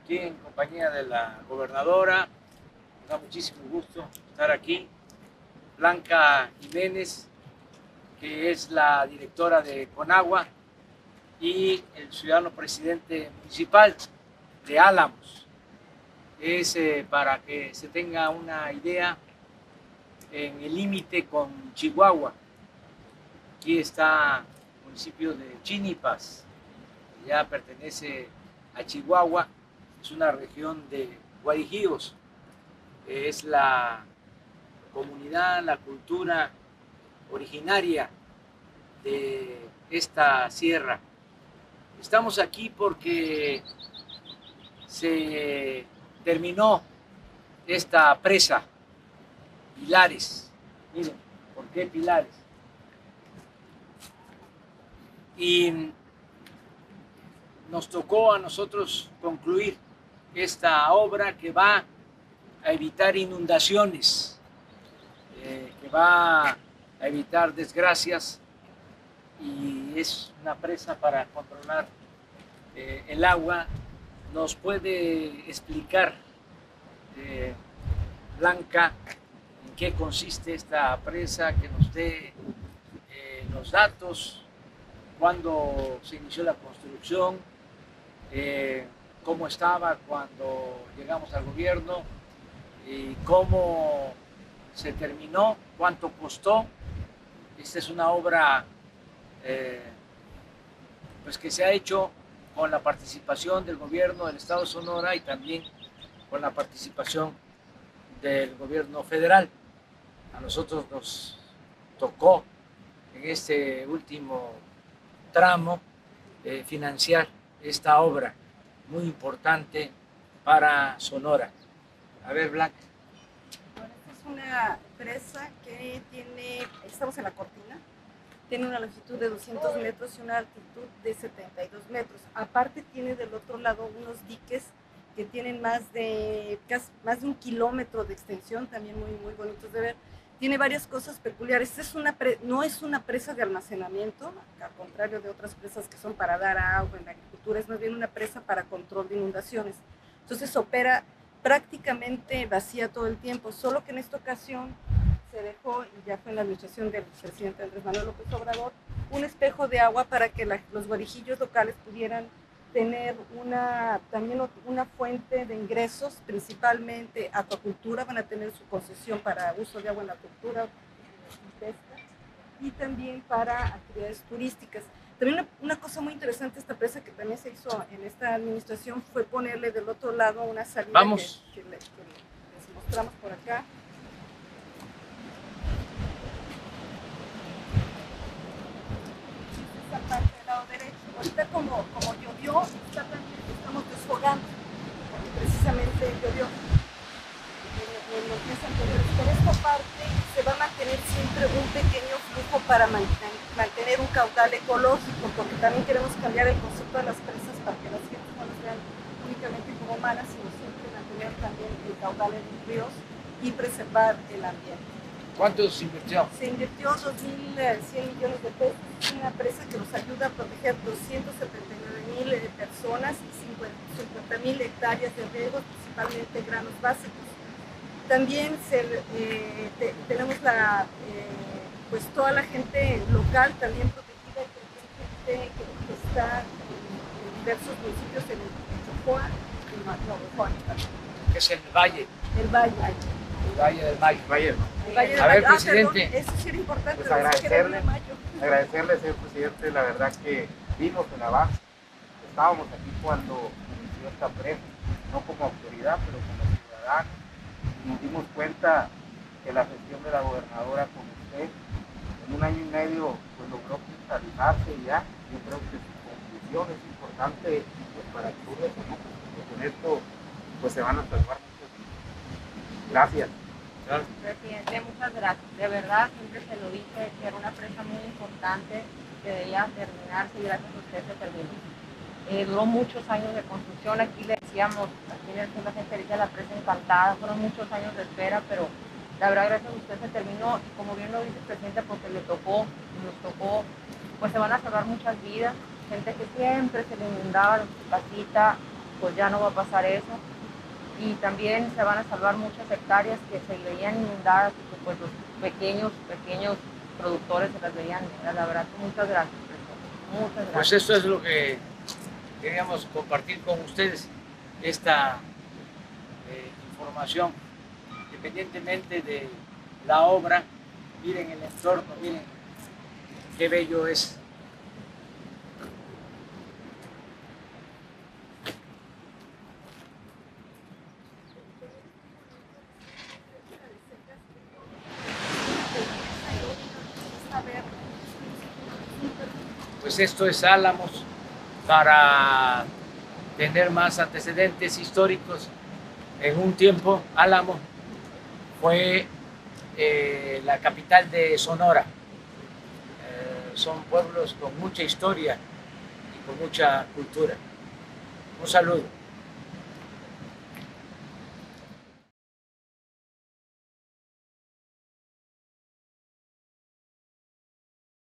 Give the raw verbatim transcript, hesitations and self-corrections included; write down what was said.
aquí en compañía de la gobernadora. Nos da muchísimo gusto estar aquí. Blanca Jiménez, que es la directora de Conagua, y el ciudadano presidente municipal de Álamos. Es eh, para que se tenga una idea, en el límite con Chihuahua. Aquí está el municipio de Chinipas, ya pertenece a Chihuahua, es una región de guarijíos, es la comunidad, la cultura originaria de esta sierra. Estamos aquí porque se terminó esta presa, Pilares. Miren, ¿por qué Pilares? Y nos tocó a nosotros concluir esta obra que va a evitar inundaciones, eh, que va a evitar desgracias, y es una presa para controlar eh, el agua. Nos puede explicar, eh, Blanca, en qué consiste esta presa, que nos dé eh, los datos, cuándo se inició la construcción, eh, cómo estaba cuando llegamos al gobierno y cómo se terminó, cuánto costó. Esta es una obra eh, pues que se ha hecho con la participación del gobierno del estado de Sonora y también con la participación del gobierno federal. A nosotros nos tocó en este último tramo eh, financiar esta obra muy importante para Sonora. A ver, Blanca. Bueno, esta es una presa que tiene, estamos en la Cortina, tiene una longitud de doscientos metros y una altitud de setenta y dos metros. Aparte tiene del otro lado unos diques que tienen más de, casi, más de un kilómetro de extensión, también muy, muy bonitos de ver. Tiene varias cosas peculiares. Esta es una pre, no es una presa de almacenamiento, al contrario de otras presas que son para dar agua en la agricultura, es más bien una presa para control de inundaciones. Entonces opera prácticamente vacía todo el tiempo, solo que en esta ocasión se dejó, y ya fue en la administración del presidente Andrés Manuel López Obrador, un espejo de agua para que la, los guarijillos locales pudieran tener una, también una fuente de ingresos, principalmente acuacultura, van a tener su concesión para uso de agua en la acuacultura y pesca, y también para actividades turísticas. También una, una cosa muy interesante de esta presa que también se hizo en esta administración fue ponerle del otro lado una salida. Vamos. Que, que, le, que les mostramos por acá. Esta parte del lado derecho. Ahorita como, como llovió, está también, estamos desfogando, porque precisamente llovió en los días anteriores. Por esta parte se va a mantener siempre un pequeño flujo para mantener, mantener un caudal ecológico, porque también queremos cambiar el concepto de las presas para que las gentes no las vean únicamente como malas, sino siempre mantener también el caudal en los ríos y preservar el ambiente. ¿Cuánto se invirtió? Se invirtió dos mil cien millones de pesos. Es una presa que nos ayuda a proteger doscientas setenta y nueve mil personas y cincuenta mil hectáreas de riego, principalmente granos básicos. También se, eh, te, tenemos la, eh, pues toda la gente local también protegida, que, que, que está en diversos municipios en Chocoa y Matlobojón. Que es el Valle. El Valle. El Valle del Mayo. Valle. El Valle del A ver, Mayo. presidente. Ah, perdón, eso sí era importante. Pues agradecerle, agradecerle, señor presidente, la verdad que vimos el avance. Estábamos aquí cuando inició esta presa, no como autoridad, pero como ciudadanos. Nos dimos cuenta que la gestión de la gobernadora con usted en un año y medio pues logró cristalizarse ya. Yo creo que su conclusión es importante pues, para el sur de Sonora, porque con esto pues se van a salvar muchas vidas. Gracias. Presidente, muchas gracias. De verdad, siempre se lo dije que era una presa muy importante que debía terminarse y gracias a usted se terminó. Eh, duró muchos años de construcción, aquí le decíamos, aquí en el sur la gente dice la presa encantada, fueron muchos años de espera, pero la verdad gracias a usted se terminó y como bien lo dice el presidente, porque le tocó, nos tocó, pues se van a salvar muchas vidas, gente que siempre se le inundaba su casita, pues ya no va a pasar eso. Y también se van a salvar muchas hectáreas que se veían inundadas y que pues los pequeños, pequeños productores se las veían. La verdad, muchas gracias, profesor. Muchas gracias. Pues esto es lo que queríamos compartir con ustedes, esta eh, información, independientemente de la obra. Miren el entorno, miren qué bello es. Pues esto es Álamos, para tener más antecedentes históricos. En un tiempo Álamo fue eh, la capital de Sonora. Eh, son pueblos con mucha historia y con mucha cultura. Un saludo.